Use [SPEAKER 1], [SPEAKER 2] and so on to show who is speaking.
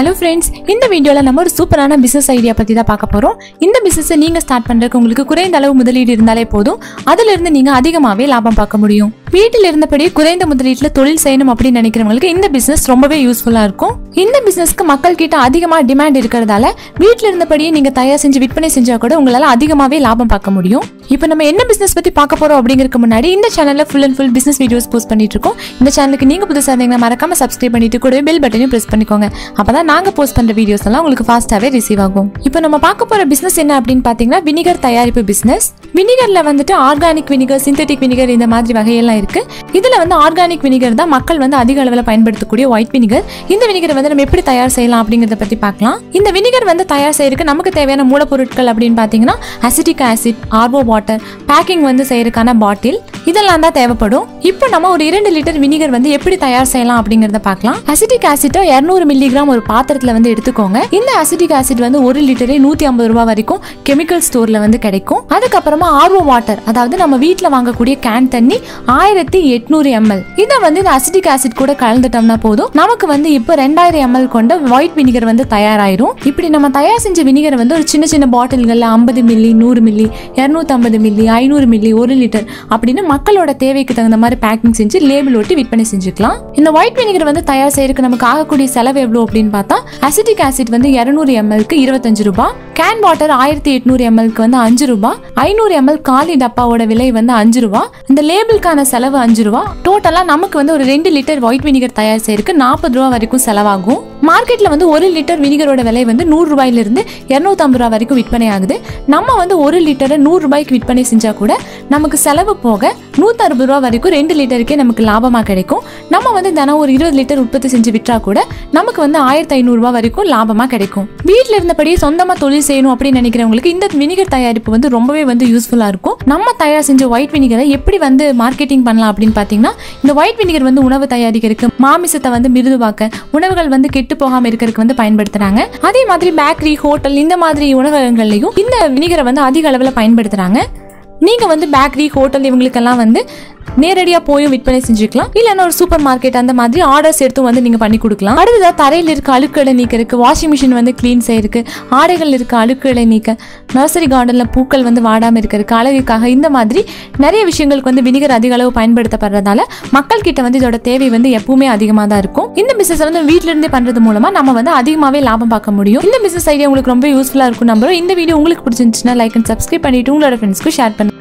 [SPEAKER 1] Hello friends, இந்த வீடியோல நம்ம ஒரு சூப்பரான பிசினஸ் ஐடியா பத்தி தான் பார்க்க போறோம். இந்த பிசினஸை நீங்க ஸ்டார்ட் பண்றதுக்கு உங்களுக்கு குறைந்த அளவு முதலீடு இருந்தாலே போதும். அதில இருந்து நீங்க அதிகமாவே லாபம் பார்க்க முடியும். வீட்டில் இருந்தபடியே குறைந்த முதலீட்டுல தொழில் செய்யணும் அப்படி நினைக்கிறவங்களுக்கு இந்த பிசினஸ் ரொம்பவே யூஸ்ஃபுல்லா இருக்கும். இந்த பிசினஸ்க்கு மக்கள் கிட்ட அதிகமா டிமாண்ட் இருக்கிறதால வீட்டில் இருந்தபடியே நீங்க தயார் செஞ்சு விற்பனை செஞ்சா கூட உங்களால அதிகமாவே லாபம் பார்க்க முடியும். இப்போ நம்ம என்ன பிசினஸ் பத்தி பார்க்க போறோம் அப்படிங்கிறதுக்கு முன்னாடி இந்த சேனல்ல full and full business videos post பண்ணிட்டு இருக்கோம். இந்த சேனலுக்கு நீங்க புதுசா இருந்தீங்கன்னா மறக்காம சப்ஸ்கிரைப் பண்ணிட்டு கூட பெல் பட்டனையும் பிரஸ் பண்ணிக்கோங்க. அப்பதான் நாங்க போஸ்ட் பண்ற வீடியோஸ் எல்லாம் உங்களுக்கு ஃபாஸ்டாவே ரிசீவ் ஆகும். இப்போ நம்ம பார்க்க போற பிசினஸ் என்ன அப்படின்னு பாத்தீங்கன்னா வினிகர் தயாரிப்பு பிசினஸ். வினிகர்ல வந்துட்டு ஆர்கானிக் வினிகர், சிந்தட்டிக் வினிகர் இந்த மாதிரி வகையெல்லாம் இருக்கு. இதுல வந்து ஆர்கானிக் வினிகர் தான் மக்கள் வந்து அதிக அளவில் பயன்படுத்தக்கூடிய ஒயிட் வினிகர். இந்த வினிகர் வந்து நம்ம எப்படி தயார் செய்யலாம் அப்படிங்கறத பத்தி பார்க்கலாம். இந்த வினிகர் வந்து தயார் செய்யறதுக்கு நமக்கு தேவையான மூலப்பொருட்கள் அப்படின்னு பாத்தீங்கன்னா acetic acid, RO water, packing வந்து செய்யறதுக்கான பாட்டில் இதெல்லாம் தான் தேவைப்படும். இப்போ நம்ம ஒரு 2 லிட்டர் வினிகர் வந்து எப்படி தயார் செய்யலாம் அப்படிங்கறத பார்க்கலாம். அசிட்டிக் ஆசிட்டை 200 மில்லிகிராம் ஒரு பாத்திரத்துல வந்து எடுத்துக்கோங்க. இந்த அசிட்டிக் ஆசிட் வந்து 1 லிட்டரே 150 ரூபாய் வரைக்கும் கெமிக்கல் ஸ்டோர்ல வந்து கிடைக்கும். அதுக்கப்புறமா ஆர்வோ வாட்டர், அதாவது நம்ம வீட்டுல வாங்கக்கூடிய கேன் தண்ணி 1800 ml. இதை வந்து இந்த அசிட்டிக் ஆசிட் கூட கலந்துட்டோம்னா போதும், நமக்கு வந்து இப்போ 2000 ml கொண்ட ஒயிட் வினிகர் வந்து தயாராயிரும். இப்படி நம்ம தயார் செஞ்ச வினிகர் வந்து ஒரு சின்ன சின்ன பாட்டில்கள்ல 50 milli, 100 milli, 250 milli, 500 milli, 1 litre அப்படின்னு மக்களோட தேவைக்கு தகுந்த மாதிரி பேக்கிங் செஞ்சு லேபிள் ஒட்டி விற்பனை செஞ்சுக்கலாம். இந்த ஒயிட் வினிகர் வந்து தயார் செய்யறதுக்கு நமக்கு ஆகக்கூடிய செலவு எவ்வளவு அப்படின்னு பார்த்தா அசிட்டிக் ஆசிட் வந்து 200 ml-க்கு 25 ரூபாய், கேன் வாட்டர் 1800 ml-க்கு வந்து 5 ரூபாய், 500 ml காலி டப்பாவோட விலை வந்து 5 ரூபாய், இந்த லேபிளுக்கான செலவு 5 ரூபாய். டோட்டலா நமக்கு வந்து ஒரு 2 லிட்டர் ஒயிட் வினிகர் தயார் செய்யறதுக்கு 40 ரூபாய் வரைக்கும் செலவாகும். மார்க்கெட்ல வந்து 1 லிட்டர் வினிகரோட விலை வந்து 100 ரூபாயில இருந்து 250 ரூபாய் வரைக்கும் விற்பனை ஆகுது. நம்ம வந்து 1 லிட்டரை 100 ரூபாய்க்கு விற்பனை செஞ்சா கூட நமக்கு செலவு போக 160 ரூபாய் வரைக்கும் 2 லிட்டருக்கே நமக்கு லாபமா கிடைக்கும். நம்ம வந்து தினம் ஒரு 20 லிட்டர் உற்பத்தி செஞ்சு விற்றா கூட நமக்கு வந்து 1500 ரூபாய் வரைக்கும் லாபமா கிடைக்கும். வீட்டுல இருந்தபடியே சொந்தமா தொழில் செய்யணும் அப்படின்னு நினைக்கிறவங்களுக்கு இந்த வினிகர் தயாரிப்பு வந்து ரொம்பவே வந்து யூஸ்ஃபுல்லா இருக்கும். நம்ம தயார் செஞ்ச ஒயிட் வினிகரை எப்படி வந்து மார்க்கெட்டிங் பண்ணலாம் அப்படின்னு பாத்தீங்கன்னா, இந்த ஒயிட் வினிகர் வந்து உணவு தயாரிக்கிறதுக்கு, மாமிசத்தை வந்து மிருதுவாக்க, உணவுகள் வந்து கெட்டு போகாம இருக்கிறதுக்கு வந்து பயன்படுத்துறாங்க. அதே மாதிரி பேக்கரி, ஹோட்டல் இந்த மாதிரி உணவகங்கள்லயும் இந்த வினிகரை வந்து அதிக அளவுல பயன்படுத்துறாங்க. நீங்க வந்து பேக்கரி, ஹோட்டல் இவங்களுக்கெல்லாம் வந்து நேரடியா போயும் விற்பனை செஞ்சுக்கலாம். இல்லைன்னா ஒரு சூப்பர் மார்க்கெட் அந்த மாதிரி ஆர்டர்ஸ் எடுத்து வந்து நீங்க பண்ணி கொடுக்கலாம். அடுத்ததா தரையில் இருக்க அழுக்குகளை நீக்கிறதுக்கு, வாஷிங் மிஷின் வந்து கிளீன் செய்யறதுக்கு, ஆடைகள் இருக்க அழுக்குகளை நீக்க, நர்சரி கார்டன்ல பூக்கள் வந்து வாடாம இருக்கிறதுக்கு, அழகுக்காக இந்த மாதிரி நிறைய விஷயங்களுக்கு வந்து வினிகர் அதிக அளவு பயன்படுத்தப்படுறதால மக்கள் கிட்ட வந்து இதோட தேவை வந்து எப்பவுமே அதிகமா தான் இருக்கும். இந்த பிசினஸ் வந்து வீட்டுல இருந்தே பண்றது மூலமா நம்ம வந்து அதிகமாவே லாபம் பார்க்க முடியும். இந்த பிசினஸ் ஐடியா உங்களுக்கு ரொம்ப யூஸ்ஃபுல்லா இருக்கும் நம்புறோம். இந்த வீடியோ உங்களுக்கு பிடிச்சிருந்துச்சுன்னா லைக் அண்ட் சப்ஸ்கிரைப் பண்ணிட்டு உங்களோட ஃப்ரெண்ட்ஸ்க்கு ஷேர் பண்ணுங்க.